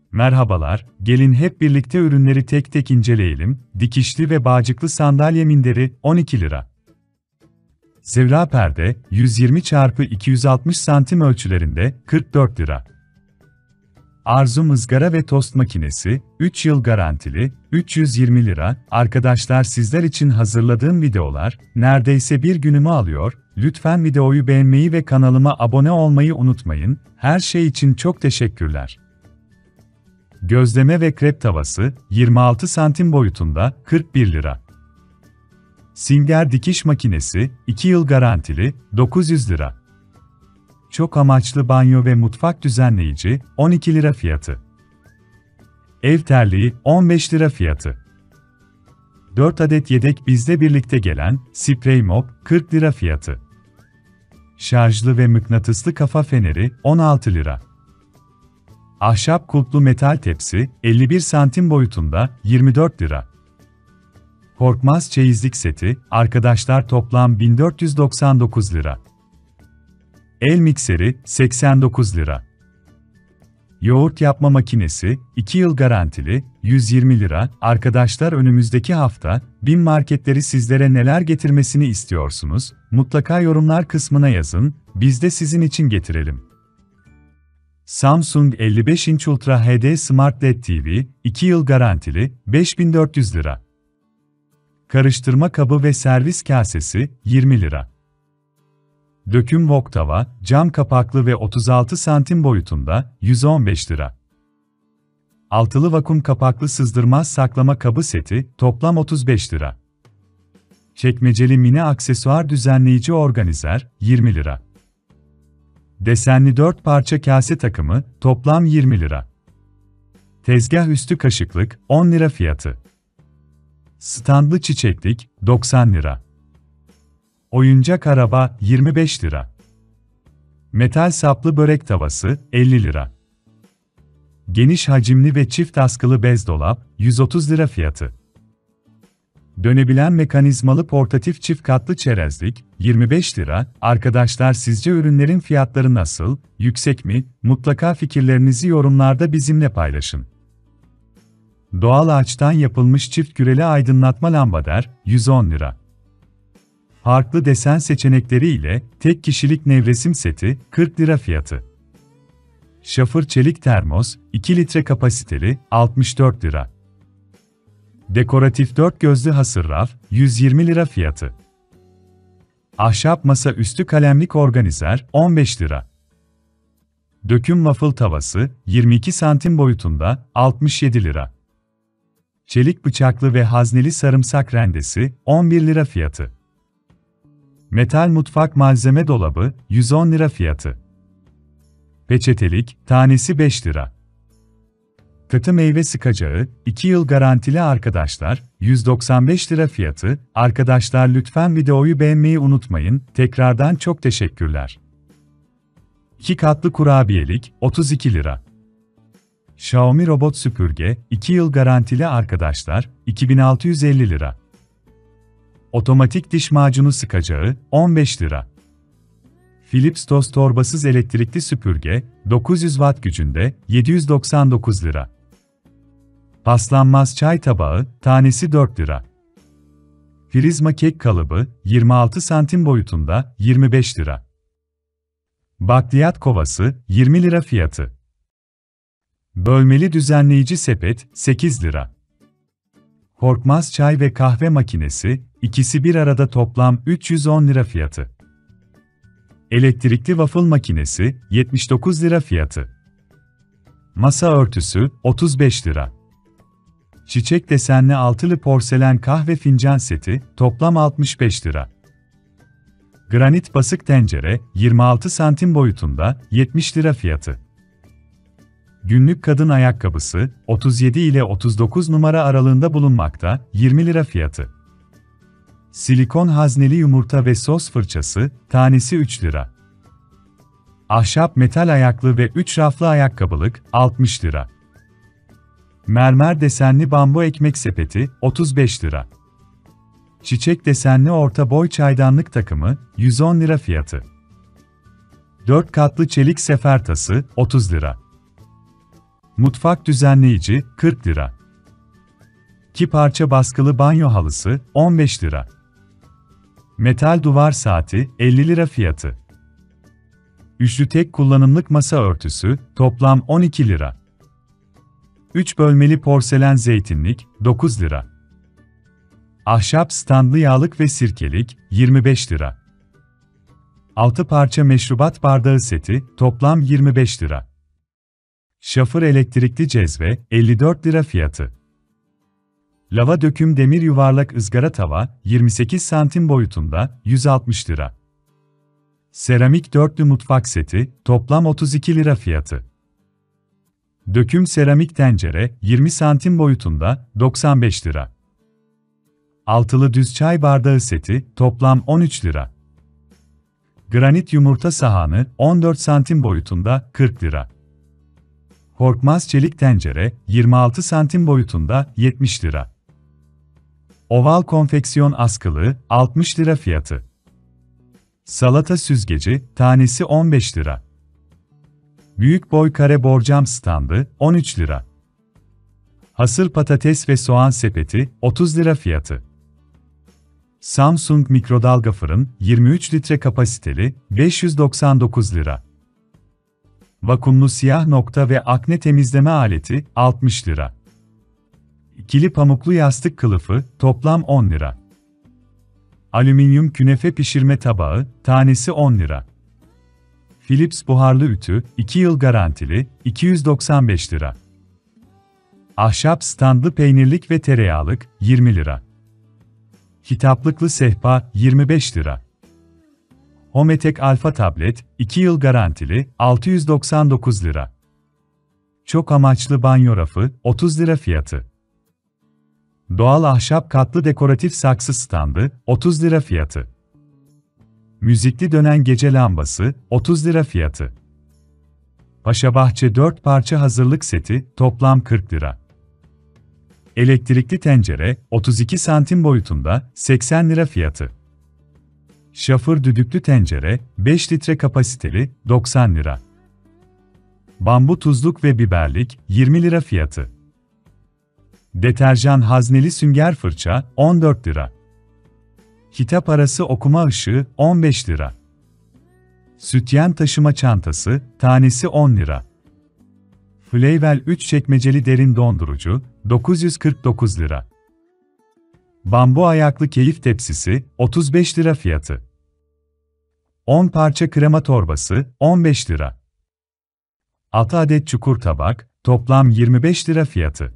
Merhabalar, gelin hep birlikte ürünleri tek tek inceleyelim. Dikişli ve bağcıklı sandalye minderi 12 lira. Zevra perde 120 x 260 santim ölçülerinde 44 lira. Arzum ızgara ve tost makinesi 3 yıl garantili 320 lira. Arkadaşlar sizler için hazırladığım videolar neredeyse bir günümü alıyor. Lütfen videoyu beğenmeyi ve kanalıma abone olmayı unutmayın. Her şey için çok teşekkürler. Gözleme ve krep tavası 26 santim boyutunda 41 lira. Singer dikiş makinesi 2 yıl garantili 900 lira. Çok amaçlı banyo ve mutfak düzenleyici 12 lira fiyatı. Ev terliği 15 lira fiyatı. 4 adet yedek bizle birlikte gelen sprey mop 40 lira fiyatı. Şarjlı ve mıknatıslı kafa feneri 16 lira. Ahşap kulplu metal tepsi 51 santim boyutunda 24 lira. Korkmaz çeyizlik seti arkadaşlar toplam 1499 lira. El mikseri 89 lira. Yoğurt yapma makinesi 2 yıl garantili 120 lira. Arkadaşlar önümüzdeki hafta BİM marketleri sizlere neler getirmesini istiyorsunuz? Mutlaka yorumlar kısmına yazın, biz de sizin için getirelim. Samsung 55 inç Ultra HD Smart LED TV 2 yıl garantili 5400 lira. Karıştırma kabı ve servis kasesi 20 lira. Döküm wok tava, cam kapaklı ve 36 santim boyutunda 115 lira. Altılı vakum kapaklı sızdırmaz saklama kabı seti toplam 35 lira. Çekmeceli mini aksesuar düzenleyici organizer 20 lira. Desenli 4 parça kase takımı toplam 20 lira. Tezgah üstü kaşıklık 10 lira fiyatı. Standlı çiçeklik 90 lira. Oyuncak araba 25 lira. Metal saplı börek tavası 50 lira. Geniş hacimli ve çift askılı bez dolap 130 lira fiyatı. Dönebilen mekanizmalı portatif çift katlı çerezlik 25 lira. Arkadaşlar sizce ürünlerin fiyatları nasıl? Yüksek mi? Mutlaka fikirlerinizi yorumlarda bizimle paylaşın. Doğal ağaçtan yapılmış çift küreli aydınlatma lambader 110 lira. Farklı desen seçenekleri ile tek kişilik nevresim seti 40 lira fiyatı. Şafır çelik termos 2 litre kapasiteli 64 lira. Dekoratif 4 gözlü hasır raf 120 lira fiyatı. Ahşap masa üstü kalemlik organizer 15 lira. Döküm waffle tavası 22 santim boyutunda 67 lira. Çelik bıçaklı ve hazneli sarımsak rendesi 11 lira fiyatı. Metal mutfak malzeme dolabı 110 lira fiyatı. Peçetelik tanesi 5 lira. Katı meyve sıkacağı 2 yıl garantili arkadaşlar 195 lira fiyatı. Arkadaşlar lütfen videoyu beğenmeyi unutmayın. Tekrardan çok teşekkürler. 2 katlı kurabiyelik 32 lira. Xiaomi robot süpürge 2 yıl garantili arkadaşlar 2650 lira. Otomatik diş macunu sıkacağı 15 lira. Philips toz torbasız elektrikli süpürge 900 watt gücünde 799 lira. Paslanmaz çay tabağı tanesi 4 lira. Prizma kek kalıbı 26 santim boyutunda 25 lira. Bakliyat kovası 20 lira fiyatı. Bölmeli düzenleyici sepet 8 lira. Korkmaz çay ve kahve makinesi ikisi bir arada toplam 310 lira fiyatı. Elektrikli waffle makinesi 79 lira fiyatı. Masa örtüsü 35 lira. Çiçek desenli altılı porselen kahve fincan seti toplam 65 lira. Granit basık tencere 26 santim boyutunda 70 lira fiyatı. Günlük kadın ayakkabısı 37 ile 39 numara aralığında bulunmakta 20 lira fiyatı. Silikon hazneli yumurta ve sos fırçası tanesi 3 lira. Ahşap metal ayaklı ve 3 raflı ayakkabılık 60 lira. Mermer desenli bambu ekmek sepeti 35 lira. Çiçek desenli orta boy çaydanlık takımı 110 lira fiyatı. 4 katlı çelik sefer tası 30 lira. Mutfak düzenleyici 40 lira. 2 parça baskılı banyo halısı 15 lira. Metal duvar saati 50 lira fiyatı. Üçlü tek kullanımlık masa örtüsü toplam 12 lira. 3 bölmeli porselen zeytinlik 9 lira. Ahşap standlı yağlık ve sirkelik 25 lira. 6 parça meşrubat bardağı seti toplam 25 lira. Şafır elektrikli cezve 54 lira fiyatı. Lava döküm demir yuvarlak ızgara tava 28 santim boyutunda 160 lira. Seramik dörtlü mutfak seti toplam 32 lira fiyatı. Döküm seramik tencere 20 santim boyutunda 95 lira. Altılı düz çay bardağı seti toplam 13 lira. Granit yumurta sahanı 14 santim boyutunda 40 lira. Korkmaz çelik tencere 26 santim boyutunda 70 lira. Oval konfeksiyon askılığı 60 lira fiyatı. Salata süzgeci tanesi 15 lira. Büyük boy kare borcam standı 13 lira. Hasır patates ve soğan sepeti 30 lira fiyatı. Samsung mikrodalga fırın 23 litre kapasiteli 599 lira. Vakumlu siyah nokta ve akne temizleme aleti 60 lira. İkili pamuklu yastık kılıfı toplam 10 lira. Alüminyum künefe pişirme tabağı tanesi 10 lira. Philips buharlı ütü 2 yıl garantili 295 lira. Ahşap standlı peynirlik ve tereyağlık 20 lira. Kitaplıklı sehpa 25 lira. Hometek Alfa tablet 2 yıl garantili 699 lira. Çok amaçlı banyo rafı 30 lira fiyatı. Doğal ahşap katlı dekoratif saksı standı 30 lira fiyatı. Müzikli dönen gece lambası 30 lira fiyatı. Paşabahçe 4 parça hazırlık seti toplam 40 lira. Elektrikli tencere 32 santim boyutunda 80 lira fiyatı. Şafır düdüklü tencere 5 litre kapasiteli 90 lira. Bambu tuzluk ve biberlik 20 lira fiyatı. Deterjan hazneli sünger fırça 14 lira. Kitap arası okuma ışığı 15 lira. Sütyen taşıma çantası tanesi 10 lira. Flavel 3 çekmeceli derin dondurucu 949 lira. Bambu ayaklı keyif tepsisi 35 lira fiyatı. 10 parça krema torbası 15 lira. 6 adet çukur tabak toplam 25 lira fiyatı.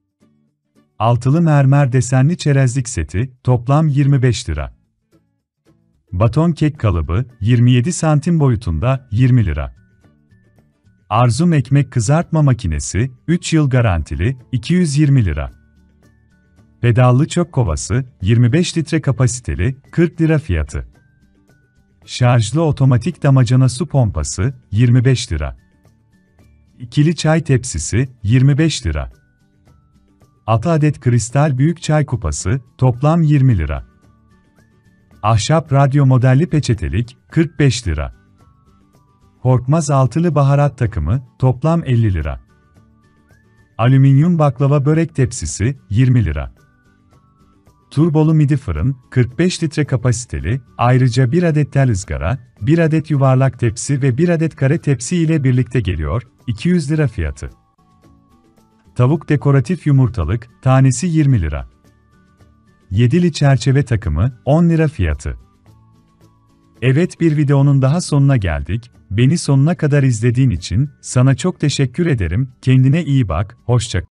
Altılı mermer desenli çerezlik seti toplam 25 lira. Baton kek kalıbı 27 santim boyutunda 20 lira. Arzum ekmek kızartma makinesi 3 yıl garantili 220 lira. Pedallı çöp kovası 25 litre kapasiteli 40 lira fiyatı. Şarjlı otomatik damacana su pompası 25 lira. İkili çay tepsisi 25 lira. 6 adet kristal büyük çay kupası toplam 20 lira. Ahşap radyo modelli peçetelik 45 lira. Korkmaz altılı baharat takımı toplam 50 lira. Alüminyum baklava börek tepsisi 20 lira. Turbolu midi fırın 45 litre kapasiteli, ayrıca 1 adet tel ızgara, 1 adet yuvarlak tepsi ve 1 adet kare tepsi ile birlikte geliyor, 200 lira fiyatı. Tavuk dekoratif yumurtalık tanesi 20 lira. 7'li çerçeve takımı 10 lira fiyatı. Evet, bir videonun daha sonuna geldik. Beni sonuna kadar izlediğin için sana çok teşekkür ederim. Kendine iyi bak, hoşça kal.